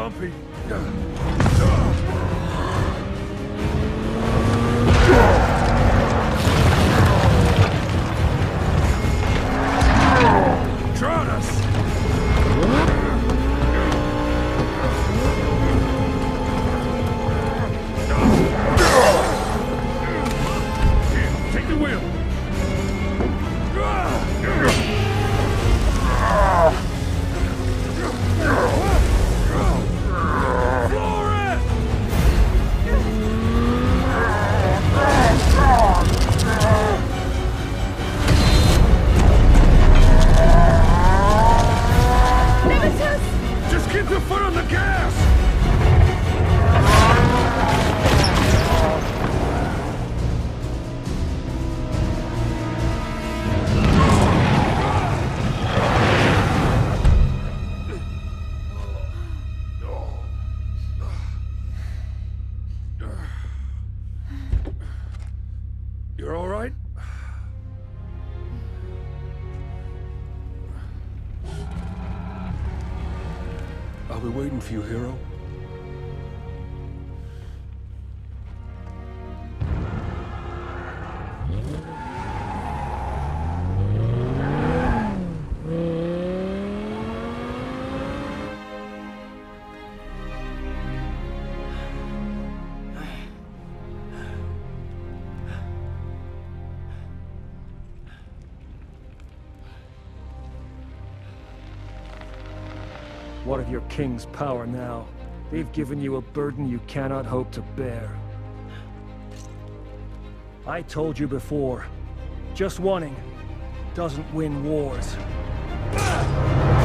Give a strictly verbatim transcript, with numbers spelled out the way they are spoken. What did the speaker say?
jumpy. Tronus! Take the wheel. Just keep your foot on the gas! You're all right? I'll be waiting for you, hero. What of your king's power now? They've given you a burden you cannot hope to bear. I told you before, just wanting doesn't win wars.